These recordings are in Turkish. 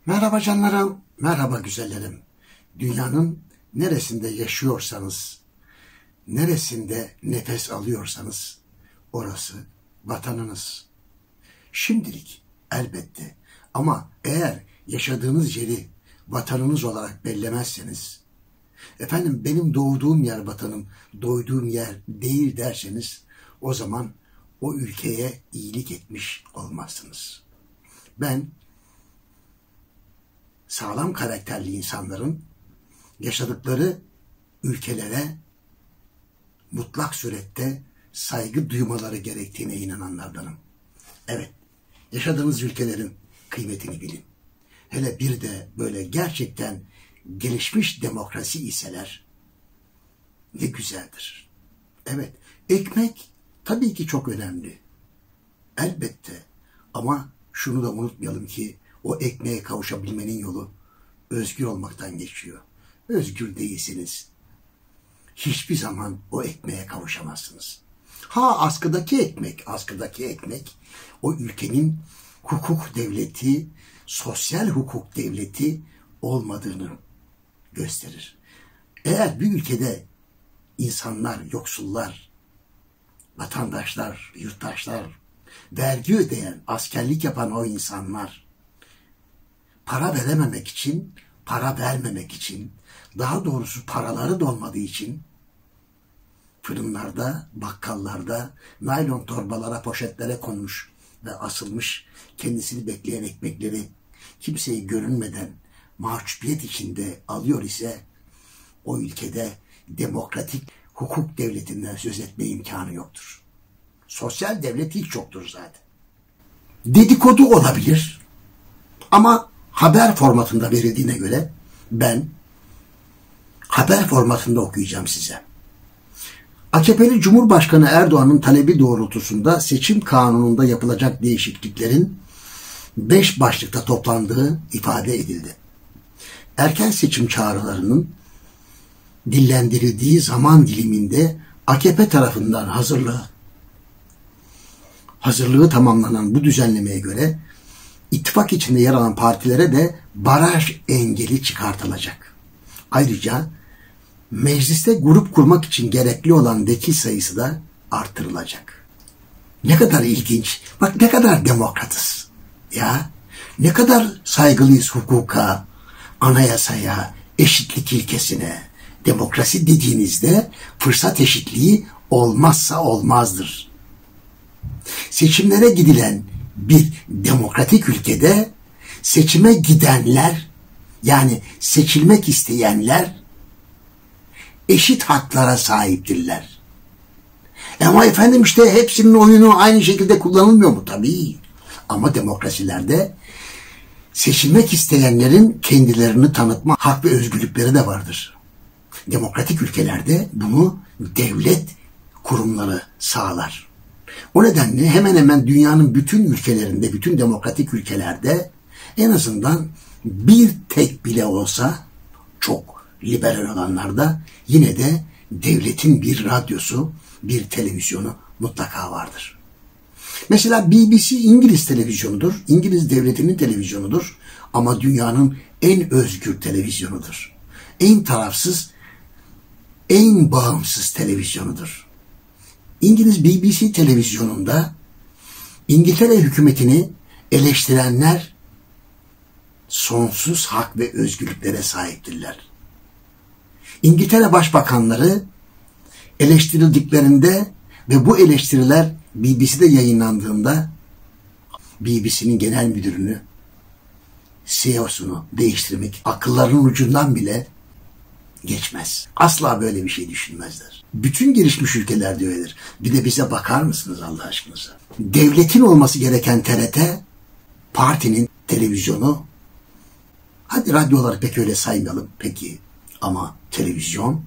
Merhaba canlarım, merhaba güzellerim. Dünyanın neresinde yaşıyorsanız, neresinde nefes alıyorsanız orası vatanınız. Şimdilik elbette, ama eğer yaşadığınız yeri vatanınız olarak bellemezseniz, efendim benim doğduğum yer vatanım, doyduğum yer değil derseniz, o zaman o ülkeye iyilik etmiş olmazsınız. Ben sağlam karakterli insanların yaşadıkları ülkelere mutlak surette saygı duymaları gerektiğine inananlardanım. Evet, yaşadığınız ülkelerin kıymetini bilin. Hele bir de böyle gerçekten gelişmiş demokrasi iseler ne güzeldir. Evet, ekmek tabii ki çok önemli. Elbette, ama şunu da unutmayalım ki o ekmeğe kavuşabilmenin yolu özgür olmaktan geçiyor. Özgür değilsiniz, hiçbir zaman o ekmeğe kavuşamazsınız. Askıdaki ekmek o ülkenin hukuk devleti, sosyal hukuk devleti olmadığını gösterir. Eğer bir ülkede insanlar, yoksullar, vatandaşlar, yurttaşlar, vergi ödeyen, askerlik yapan o insanlar para verememek için, para vermemek için, daha doğrusu paraları da olmadığı için fırınlarda, bakkallarda naylon torbalara, poşetlere konmuş ve asılmış kendisini bekleyen ekmekleri kimseyi görünmeden mahcubiyet içinde alıyor ise o ülkede demokratik hukuk devletinden söz etme imkanı yoktur. Sosyal devlet hiç yoktur zaten. Dedikodu olabilir ama haber formatında verildiğine göre ben haber formatında okuyacağım size. AKP'li Cumhurbaşkanı Erdoğan'ın talebi doğrultusunda seçim kanununda yapılacak değişikliklerin 5 başlıkta toplandığı ifade edildi. Erken seçim çağrılarının dillendirildiği zaman diliminde AKP tarafından hazırlığı tamamlanan bu düzenlemeye göre ittifak içinde yer alan partilere de baraj engeli çıkartılacak. Ayrıca mecliste grup kurmak için gerekli olan vekil sayısı da artırılacak. Ne kadar ilginç. Bak ne kadar demokratız. Ya ne kadar saygılıyız hukuka, anayasaya, eşitlik ilkesine. Demokrasi dediğinizde fırsat eşitliği olmazsa olmazdır. Seçimlere gidilen bir demokratik ülkede seçime gidenler, yani seçilmek isteyenler eşit haklara sahiptirler. Ama efendim işte hepsinin oyunu aynı şekilde kullanılmıyor mu? Tabii. Ama demokrasilerde seçilmek isteyenlerin kendilerini tanıtma hak ve özgürlükleri de vardır. Demokratik ülkelerde bunu devlet kurumları sağlar. O nedenle hemen hemen dünyanın bütün ülkelerinde, bütün demokratik ülkelerde en azından bir tek bile olsa, çok liberal olanlarda yine de devletin bir radyosu, bir televizyonu mutlaka vardır. Mesela BBC İngiliz televizyonudur, İngiliz devletinin televizyonudur ama dünyanın en özgür televizyonudur. En tarafsız, en bağımsız televizyonudur. İngiliz BBC televizyonunda İngiltere hükümetini eleştirenler sonsuz hak ve özgürlüklere sahiptirler. İngiltere başbakanları eleştirildiklerinde ve bu eleştiriler BBC'de yayınlandığında BBC'nin genel müdürünü, CEO'sunu değiştirmek akıllarının ucundan bile geçmez. Asla böyle bir şey düşünmezler. Bütün gelişmiş ülkelerde öyledir. Bir de bize bakar mısınız Allah aşkınıza? Devletin olması gereken TRT, partinin televizyonu, hadi radyoları pek öyle saymayalım peki, ama televizyon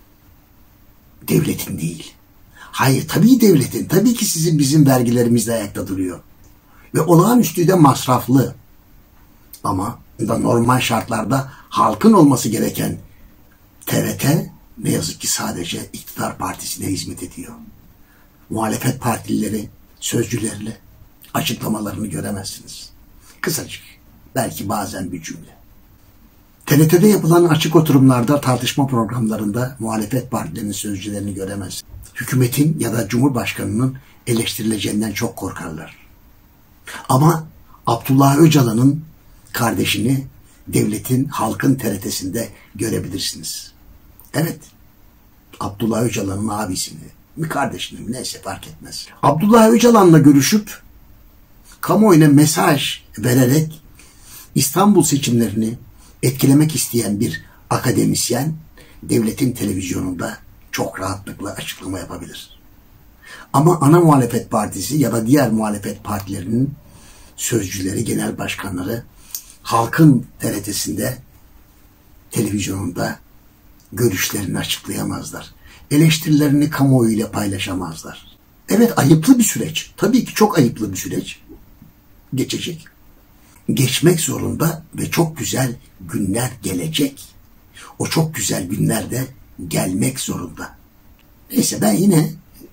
devletin değil. Hayır, tabii devletin, tabii ki sizin bizim vergilerimizle ayakta duruyor. Ve olağanüstü de masraflı. Ama da normal şartlarda halkın olması gereken TRT ne yazık ki sadece iktidar partisine hizmet ediyor. Muhalefet partilileri, sözcülerle açıklamalarını göremezsiniz. Kısacık Belki bazen bir cümle. TRT'de yapılan açık oturumlarda, tartışma programlarında muhalefet partilerinin sözcülerini göremez. Hükümetin ya da Cumhurbaşkanı'nın eleştirileceğinden çok korkarlar. Ama Abdullah Öcalan'ın kardeşini devletin, halkın TRT'sinde görebilirsiniz. Evet, Abdullah Öcalan'ın abisini, mi kardeşini mi neyse fark etmez. Abdullah Öcalan'la görüşüp kamuoyuna mesaj vererek İstanbul seçimlerini etkilemek isteyen bir akademisyen devletin televizyonunda çok rahatlıkla açıklama yapabilir. Ama ana muhalefet partisi ya da diğer muhalefet partilerinin sözcüleri, genel başkanları halkın TRT'sinde, televizyonunda görüşlerini açıklayamazlar. Eleştirilerini kamuoyuyla paylaşamazlar. Evet, ayıplı bir süreç. Tabii ki çok ayıplı bir süreç. Geçecek. Geçmek zorunda ve çok güzel günler gelecek. O çok güzel günler de gelmek zorunda. Neyse, ben yine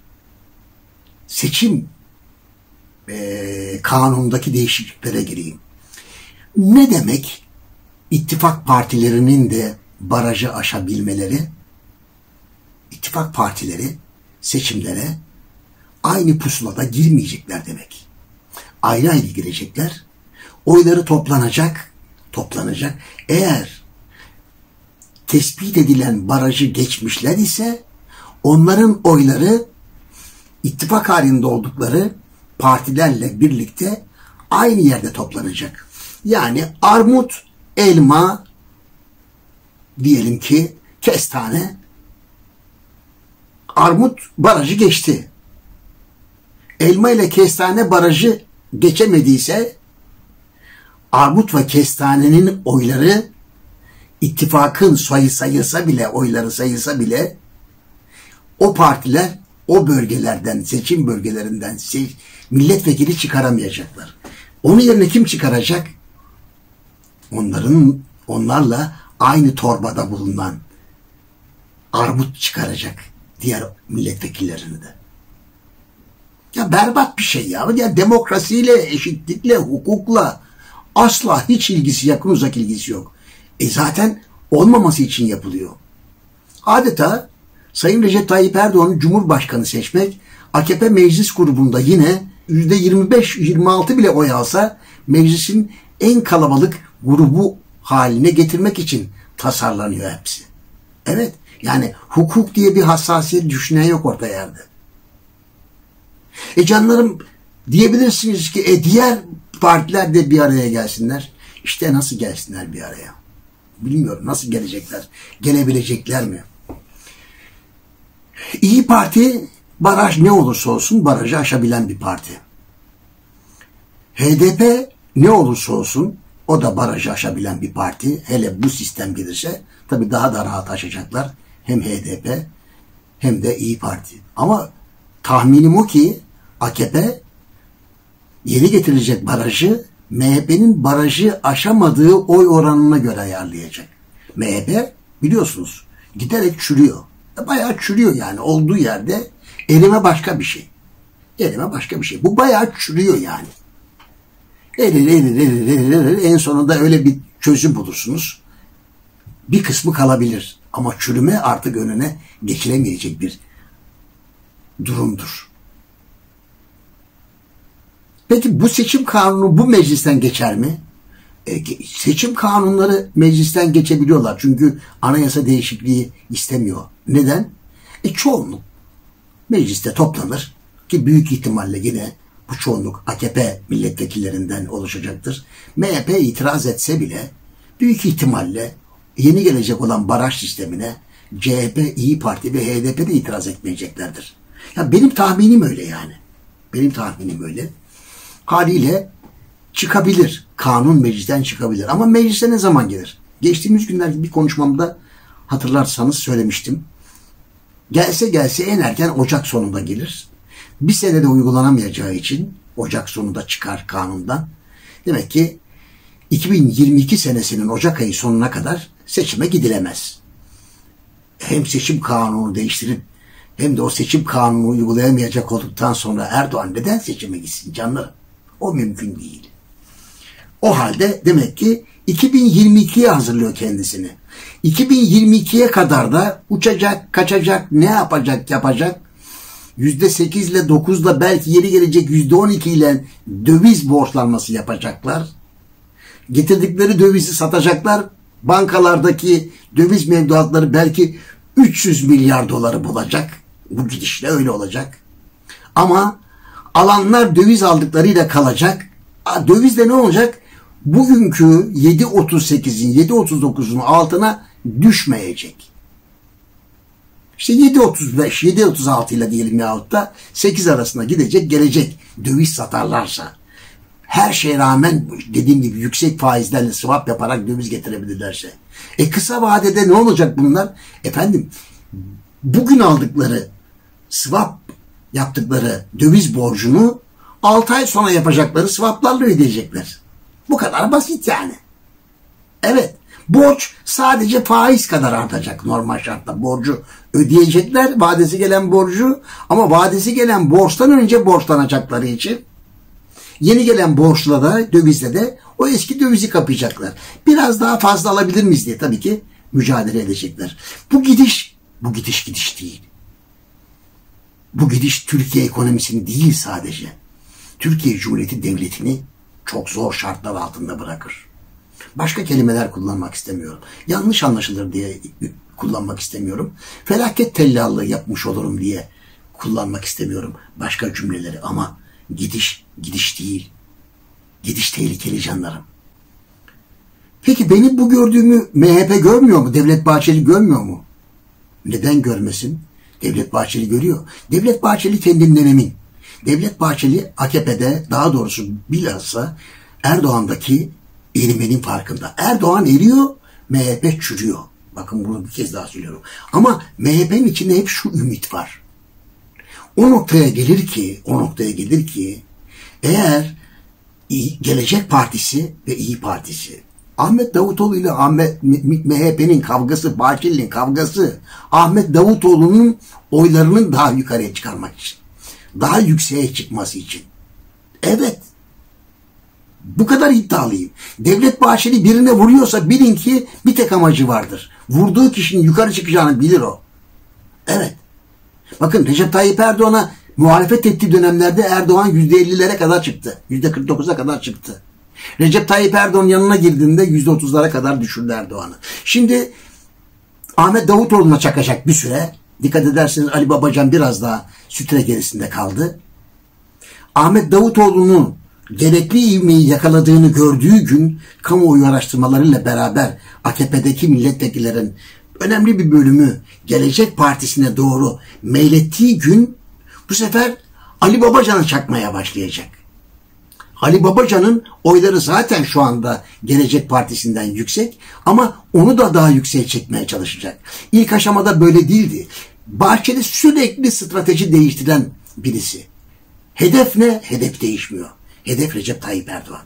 seçim kanunundaki değişikliklere gireyim. Ne demek ittifak partilerinin de barajı aşabilmeleri? İttifak partileri seçimlere aynı pusulada girmeyecekler demek. Ayrı ayrı girecekler. Oyları toplanacak. Eğer tespit edilen barajı geçmişler ise onların oyları ittifak halinde oldukları partilerle birlikte aynı yerde toplanacak. Yani armut, elma, diyelim ki kestane, armut barajı geçti. Elma ile kestane barajı geçemediyse armut ve kestanenin oyları ittifakın oyları sayılsa bile o partiler o bölgelerden, seçim bölgelerinden milletvekili çıkaramayacaklar. Onun yerine kim çıkaracak? Onlarla aynı torbada bulunan armut çıkaracak diğer milletvekillerini de. Ya berbat bir şey ya. Ya demokrasiyle, eşitlikle, hukukla asla hiç ilgisi, yakın uzak ilgisi yok. Zaten olmaması için yapılıyor. Adeta Sayın Recep Tayyip Erdoğan'ı Cumhurbaşkanı seçmek, AKP meclis grubunda yine %25-26 bile oy alsa meclisin en kalabalık grubu haline getirmek için tasarlanıyor hepsi. Evet, yani hukuk diye bir hassasiyet düşünen yok orta yerde. Canlarım, diyebilirsiniz ki diğer partiler de bir araya gelsinler. İşte nasıl gelsinler bir araya? Bilmiyorum, nasıl gelecekler? Gelebilecekler mi? İyi Parti, baraj ne olursa olsun barajı aşabilen bir parti. HDP ne olursa olsun o da barajı aşabilen bir parti. Hele bu sistem gelirse tabii daha da rahat aşacaklar. Hem HDP hem de İyi Parti. Ama tahminim o ki AKP yeni getirilecek barajı MHP'nin barajı aşamadığı oy oranına göre ayarlayacak. MHP biliyorsunuz giderek çürüyor. Bayağı çürüyor yani, olduğu yerde elime başka bir şey. Bu bayağı çürüyor yani. En sonunda öyle bir çözüm bulursunuz. Bir kısmı kalabilir. Ama çürüme artık önüne geçilemeyecek bir durumdur. Peki bu seçim kanunu bu meclisten geçer mi? Seçim kanunları meclisten geçebiliyorlar. Çünkü anayasa değişikliği istemiyor. Neden? Çoğunluk mecliste toplanır ki büyük ihtimalle yine bu çoğunluk AKP milletvekillerinden oluşacaktır. MHP itiraz etse bile büyük ihtimalle yeni gelecek olan baraj sistemine CHP, İyi Parti ve HDP de itiraz etmeyeceklerdir. Ya benim tahminim öyle yani. Benim tahminim öyle. Haliyle çıkabilir. Kanun meclisten çıkabilir. Ama meclise ne zaman gelir? Geçtiğimiz günlerde bir konuşmamda hatırlarsanız söylemiştim. Gelse en erken Ocak sonunda gelir. Bir senede uygulanamayacağı için Ocak sonunda çıkar kanundan. Demek ki 2022 senesinin Ocak ayı sonuna kadar seçime gidilemez. Hem seçim kanunu değiştirip hem de o seçim kanunu uygulayamayacak olduktan sonra Erdoğan neden seçime gitsin canlarım? O mümkün değil. O halde demek ki 2022'ye hazırlıyor kendisini. 2022'ye kadar da uçacak, kaçacak, ne yapacak. %8 ile 9 ile belki yeri gelecek %12 ile döviz borçlanması yapacaklar. Getirdikleri dövizi satacaklar. Bankalardaki döviz mevduatları belki 300 milyar doları bulacak. Bu gidişle öyle olacak. Ama alanlar döviz aldıklarıyla kalacak. Dövizle ne olacak? Bugünkü 7.38'in 7.39'un altına düşmeyecek. İşte 7.35, 7.36 ile diyelim yahut da 8 arasına gidecek, gelecek döviz satarlarsa. Her şeye rağmen dediğim gibi yüksek faizlerle swap yaparak döviz getirebilirlerse. Kısa vadede ne olacak bunlar? Efendim bugün aldıkları swap yaptıkları döviz borcunu 6 ay sonra yapacakları swaplarla ödeyecekler. Bu kadar basit yani. Evet. Borç sadece faiz kadar artacak normal şartla. Borcu ödeyecekler, vadesi gelen borcu, ama vadesi gelen borçtan önce borçlanacakları için yeni gelen borçla da dövizle de o eski dövizi kapayacaklar. Biraz daha fazla alabilir miyiz diye tabii ki mücadele edecekler. Bu gidiş değil. Bu gidiş Türkiye ekonomisini değil sadece. Türkiye Cumhuriyeti Devleti'ni çok zor şartlar altında bırakır. Başka kelimeler kullanmak istemiyorum. Yanlış anlaşılır diye kullanmak istemiyorum. Felaket tellallığı yapmış olurum diye kullanmak istemiyorum başka cümleleri, ama gidiş değil. Gidiş tehlikeli canlarım. Peki benim bu gördüğümü MHP görmüyor mu? Devlet Bahçeli görmüyor mu? Neden görmesin? Devlet Bahçeli görüyor. Devlet Bahçeli kendinden emin. Devlet Bahçeli AKP'de, daha doğrusu bilhassa Erdoğan'daki erimenin farkında. Erdoğan eriyor, MHP çürüyor. Bakın bunu bir kez daha söylüyorum. Ama MHP'nin içinde hep şu ümit var. O noktaya gelir ki eğer Gelecek Partisi ve İyi Partisi, Ahmet Davutoğlu ile MHP'nin kavgası, Bahçeli'nin kavgası, Ahmet Davutoğlu'nun oylarının daha yukarıya çıkarmak için, daha yükseğe çıkması için. Evet. Bu kadar iddialıyım. Devlet Bahçeli birine vuruyorsa bilin ki bir tek amacı vardır. Vurduğu kişinin yukarı çıkacağını bilir o. Evet. Bakın Recep Tayyip Erdoğan'a muhalefet ettiği dönemlerde Erdoğan %50'lere kadar çıktı. %49'a kadar çıktı. Recep Tayyip Erdoğan yanına girdiğinde %30'lara kadar düşürdü Erdoğan'ı. Şimdi Ahmet Davutoğlu'na çakacak bir süre. Dikkat ederseniz Ali Babacan biraz daha sütre gerisinde kaldı. Ahmet Davutoğlu'nun gerekli ivmeyi yakaladığını gördüğü gün kamuoyu araştırmalarıyla beraber AKP'deki milletvekillerin önemli bir bölümü Gelecek Partisi'ne doğru meylettiği gün bu sefer Ali Babacan'ı çakmaya başlayacak. Ali Babacan'ın oyları zaten şu anda Gelecek Partisi'nden yüksek, ama onu da daha yükseğe çekmeye çalışacak. İlk aşamada böyle değildi. Bahçeli sürekli strateji değiştiren birisi. Hedef ne? Hedef değişmiyor. Hedef Recep Tayyip Erdoğan.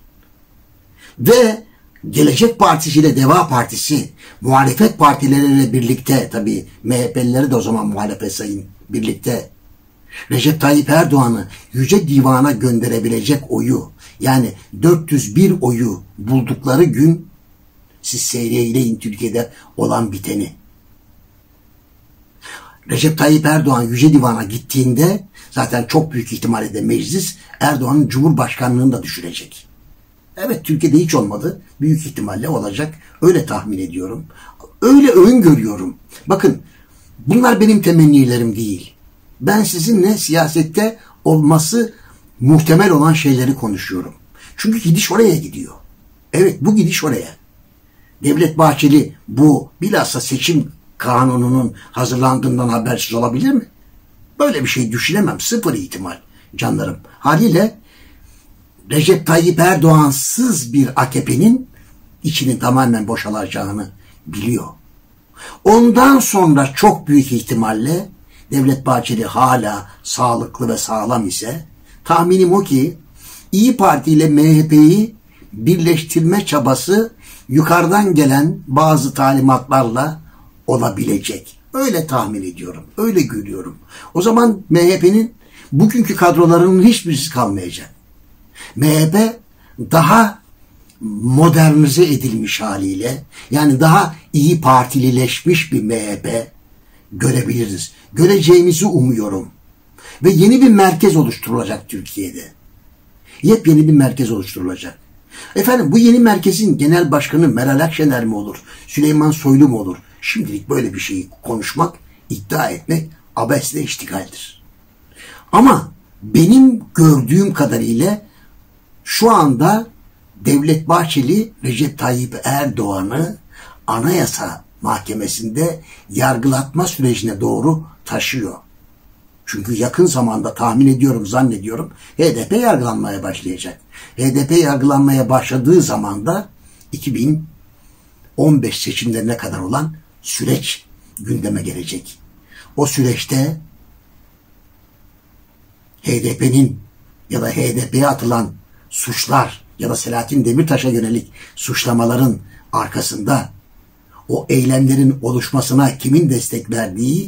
Ve Gelecek Partisi ile Deva Partisi muhalefet partileriyle birlikte, tabii MHP'lileri de o zaman muhalefet sayın, birlikte Recep Tayyip Erdoğan'ı Yüce Divan'a gönderebilecek oyu, yani 401 oyu buldukları gün siz seyreyleyin Türkiye'de olan biteni. Recep Tayyip Erdoğan Yüce Divan'a gittiğinde zaten çok büyük ihtimalle de meclis Erdoğan'ın Cumhurbaşkanlığını da düşürecek. Evet, Türkiye'de hiç olmadı. Büyük ihtimalle olacak. Öyle tahmin ediyorum. Öyle öngörüyorum. Bakın, bunlar benim temennilerim değil. Ben sizinle siyasette olması muhtemel olan şeyleri konuşuyorum. Çünkü gidiş oraya gidiyor. Evet, bu gidiş oraya. Devlet Bahçeli bu bilhassa seçim kanununun hazırlandığından habersiz olabilir mi? Böyle bir şey düşünemem. Sıfır ihtimal canlarım. Haliyle Recep Tayyip Erdoğan'sız bir AKP'nin içinin tamamen boşalacağını biliyor. Ondan sonra çok büyük ihtimalle Devlet Bahçeli hala sağlıklı ve sağlam ise tahminim o ki İyi Parti ile MHP'yi birleştirme çabası yukarıdan gelen bazı talimatlarla olabilecek. Öyle tahmin ediyorum. Öyle görüyorum. O zaman MHP'nin bugünkü kadrolarının hiçbirisi kalmayacak. MHP daha modernize edilmiş haliyle, yani daha iyi partilileşmiş bir MHP görebiliriz. Göreceğimizi umuyorum. Ve yeni bir merkez oluşturulacak Türkiye'de. Yepyeni bir merkez oluşturulacak. Efendim, bu yeni merkezin genel başkanı Meral Akşener mi olur? Süleyman Soylu mu olur? Şimdilik böyle bir şeyi konuşmak, iddia etmek abesle iştigaldir. Ama benim gördüğüm kadarıyla şu anda Devlet Bahçeli Recep Tayyip Erdoğan'ı Anayasa Mahkemesi'nde yargılatma sürecine doğru taşıyor. Çünkü yakın zamanda tahmin ediyorum, zannediyorum HDP yargılanmaya başlayacak. HDP yargılanmaya başladığı zaman da 2015 seçimlerine kadar olan süreç gündeme gelecek. O süreçte HDP'nin ya da HDP'ye atılan suçlar ya da Selahattin Demirtaş'a yönelik suçlamaların arkasında o eylemlerin oluşmasına kimin destek verdiği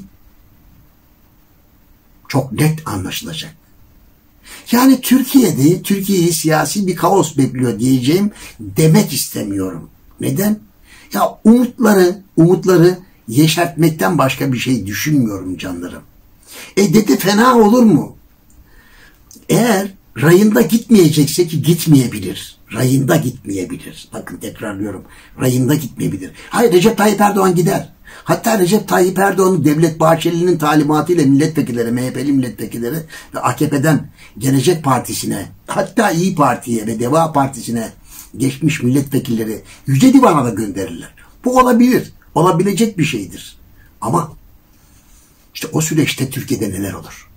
çok net anlaşılacak. Yani Türkiye'yi siyasi bir kaos bekliyor diyeceğim, demek istemiyorum. Neden? Ya umutları yeşertmekten başka bir şey düşünmüyorum canlarım. Dedi fena olur mu? Eğer rayında gitmeyecekse, ki gitmeyebilir. Rayında gitmeyebilir. Bakın tekrarlıyorum. Rayında gitmeyebilir. Hayır, Recep Tayyip Erdoğan gider. Hatta Recep Tayyip Erdoğan'ı Devlet Bahçeli'nin talimatıyla milletvekilleri, MHP'li milletvekilleri ve AKP'den Gelecek Partisi'ne, hatta İYİ Parti'ye ve Deva Partisi'ne geçmiş milletvekilleri Yüce Divan'a da gönderirler. Bu olabilir. Olabilecek bir şeydir. Ama işte o süreçte Türkiye'de neler olur?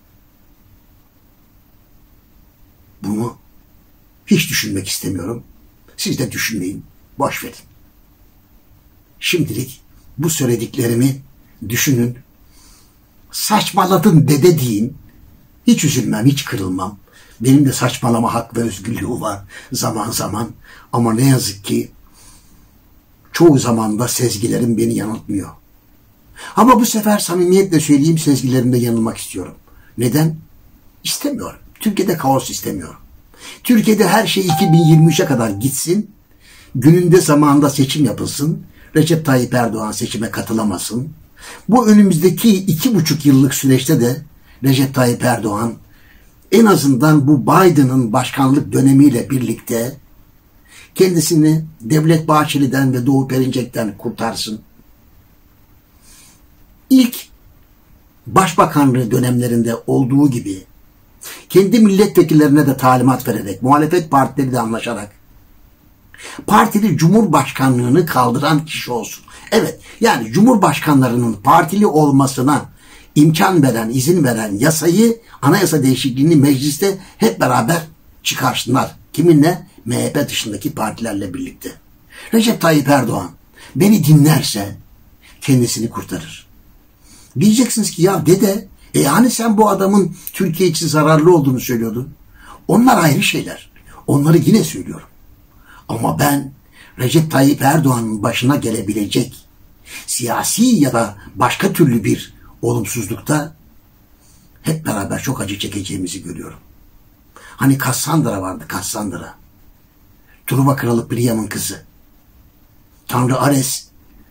Bunu hiç düşünmek istemiyorum. Siz de düşünmeyin. Boş verin. Şimdilik bu söylediklerimi düşünün. Saçmaladın dede deyin. Hiç üzülmem, hiç kırılmam. Benim de saçmalama hak ve özgürlüğü var zaman zaman. Ama ne yazık ki çoğu zaman da sezgilerim beni yanıltmıyor. Ama bu sefer samimiyetle söyleyeyim, sezgilerimde yanılmak istiyorum. Neden? İstemiyorum. Türkiye'de kaos istemiyorum. Türkiye'de her şey 2023'e kadar gitsin. Gününde zamanında seçim yapılsın. Recep Tayyip Erdoğan seçime katılamasın. Bu önümüzdeki 2,5 yıllık süreçte de Recep Tayyip Erdoğan en azından bu Biden'ın başkanlık dönemiyle birlikte kendisini Devlet Bahçeli'den ve Doğu Perinçek'ten kurtarsın. İlk başbakanlığı dönemlerinde olduğu gibi kendi milletvekillerine de talimat vererek, muhalefet partileri de anlaşarak partili cumhurbaşkanlığını kaldıran kişi olsun. Evet, yani cumhurbaşkanlarının partili olmasına imkan veren, izin veren yasayı, anayasa değişikliğini mecliste hep beraber çıkarsınlar. Kiminle? MHP dışındaki partilerle birlikte. Recep Tayyip Erdoğan beni dinlerse kendisini kurtarır. Diyeceksiniz ki ya dede, hani sen bu adamın Türkiye için zararlı olduğunu söylüyordun. Onlar ayrı şeyler. Onları yine söylüyorum. Ama ben Recep Tayyip Erdoğan'ın başına gelebilecek siyasi ya da başka türlü bir olumsuzlukta hep beraber çok acı çekeceğimizi görüyorum. Hani Kassandra vardı, Kassandra. Truva Kralı Priam'ın kızı. Tanrı Ares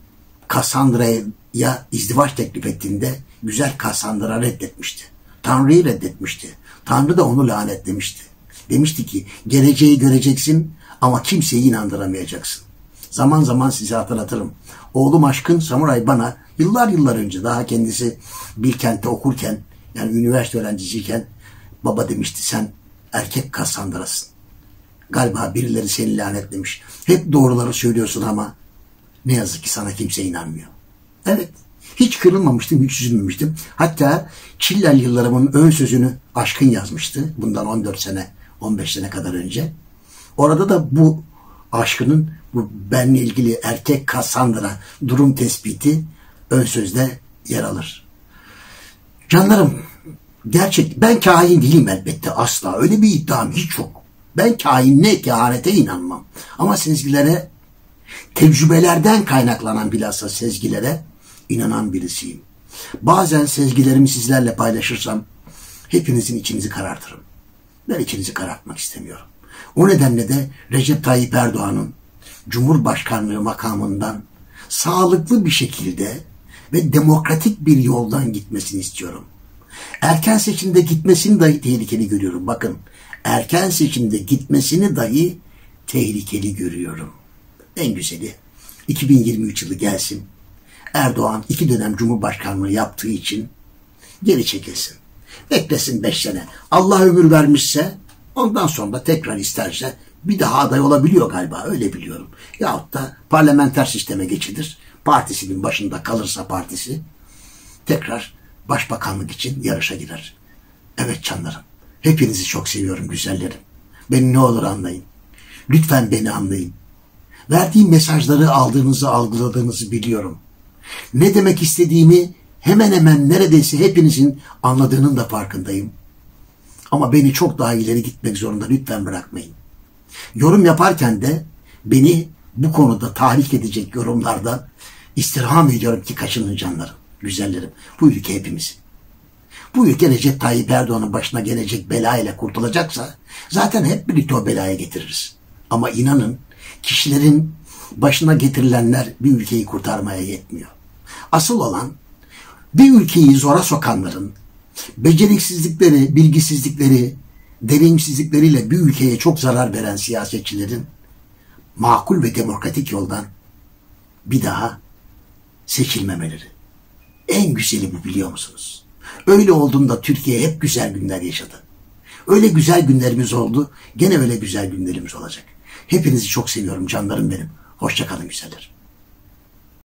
Kassandra'ya izdivaç teklif ettiğinde güzel Kassandra reddetmişti. Tanrı'yı reddetmişti. Tanrı da onu lanetlemişti. Demişti ki geleceği göreceksin ama kimseyi inandıramayacaksın. Zaman zaman size hatırlatırım. Oğlum Aşkın Samuray bana yıllar önce, daha kendisi Bilkent'te okurken, yani üniversite öğrencisiyken, baba demişti sen erkek Kassandra'sın. Galiba birileri seni lanetlemiş. Hep doğruları söylüyorsun ama ne yazık ki sana kimse inanmıyor. Evet. Hiç kırılmamıştım, hiç üzülmemiştim. Hatta Çiller yıllarımın ön sözünü Aşkın yazmıştı. Bundan 14 sene, 15 sene kadar önce. Orada da bu Aşkın'ın bu benle ilgili erkek Kassandra durum tespiti ön sözde yer alır. Canlarım, ben kahin değilim elbette, asla. Öyle bir iddiam hiç yok. Ben kahinle, kehanete inanmam. Ama sezgilere, tecrübelerden kaynaklanan bilhassa sezgilere inanan birisiyim. Bazen sezgilerimi sizlerle paylaşırsam hepinizin içinizi karartırım. Ben içinizi karartmak istemiyorum. O nedenle de Recep Tayyip Erdoğan'ın Cumhurbaşkanlığı makamından sağlıklı bir şekilde ve demokratik bir yoldan gitmesini istiyorum. Erken seçimde gitmesini dahi tehlikeli görüyorum. Bakın, erken seçimde gitmesini dahi tehlikeli görüyorum. En güzeli 2023 yılı gelsin. Erdoğan 2 dönem Cumhurbaşkanlığı yaptığı için geri çekilsin. Beklesin 5 sene. Allah ömür vermişse ondan sonra tekrar isterse bir daha aday olabiliyor galiba, öyle biliyorum. Yahut da parlamenter sisteme geçilir. Partisinin başında kalırsa partisi tekrar başbakanlık için yarışa girer. Evet canlarım, hepinizi çok seviyorum güzellerim. Beni ne olur anlayın. Lütfen beni anlayın. Verdiğim mesajları aldığınızı, algıladığınızı biliyorum. Ne demek istediğimi hemen hemen neredeyse hepinizin anladığının da farkındayım. Ama beni çok daha ileri gitmek zorunda lütfen bırakmayın. Yorum yaparken de beni bu konuda tahrik edecek yorumlardan istirham ediyorum ki kaçının canlarım, güzellerim. Bu ülke hepimizin. Bu ülke Recep Tayyip Erdoğan'ın başına gelecek bela ile kurtulacaksa zaten hep birlikte o belaya getiririz. Ama inanın, kişilerin başına getirilenler bir ülkeyi kurtarmaya yetmiyor. Asıl olan bir ülkeyi zora sokanların beceriksizlikleri, bilgisizlikleri, deneyimsizlikleriyle bir ülkeye çok zarar veren siyasetçilerin makul ve demokratik yoldan bir daha seçilmemeleri. En güzeli bu, biliyor musunuz? Öyle olduğunda Türkiye hep güzel günler yaşadı. Öyle güzel günlerimiz oldu, gene öyle güzel günlerimiz olacak. Hepinizi çok seviyorum canlarım benim. Hoşça kalın güzeller.